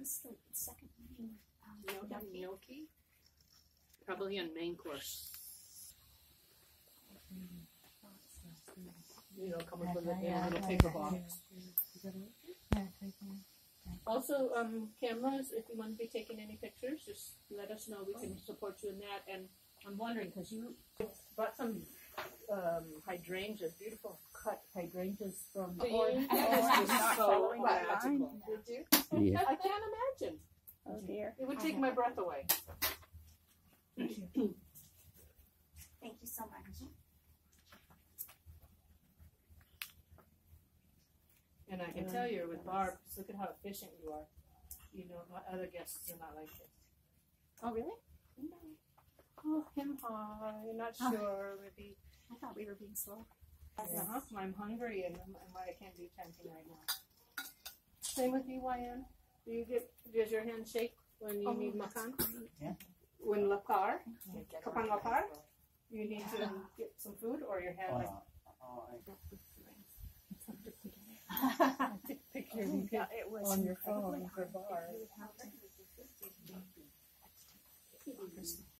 was the second name? Gnocchi? Probably on main course. Coming from the little paper box. Also, cameras, if you want to be taking any pictures, just let us know. We can support you in that. And I'm wondering, because you brought some hydrangeas, beautiful cut hydrangeas from the orange. So magical. Did you? Yeah. I can't imagine. Oh dear. It would take my breath away. Thank you so much. And I can tell you with Barb, look at how efficient you are. Other guests are not like this. Oh really? Oh, him high, not sure, maybe. I thought we were being slow. I'm hungry and I can't do chanting right now. Same with you, YN. Does your hand shake when you need makan? Yeah. When lapar, kapan lapar, you need to get some food, or your hand like. I took a picture of you on your phone for Barb.